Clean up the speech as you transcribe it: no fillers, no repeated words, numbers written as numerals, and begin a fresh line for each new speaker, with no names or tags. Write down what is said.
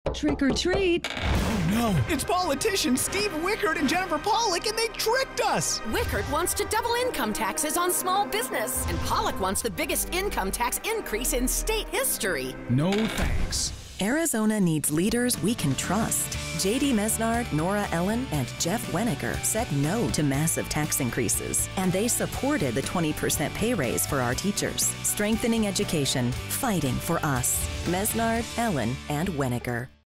Trick or treat.
Oh no, it's politicians Steve Wickard and Jennifer Pollock, and they tricked us!
Wickard wants to double income taxes on small business, and Pollock wants the biggest income tax increase in state history.
No thanks.
Arizona needs leaders we can trust. J.D. Mesnard, Nora Ellen, and Jeff Weniger said no to massive tax increases, and they supported the 20% pay raise for our teachers. Strengthening education, fighting for us. Mesnard, Ellen, and Weniger.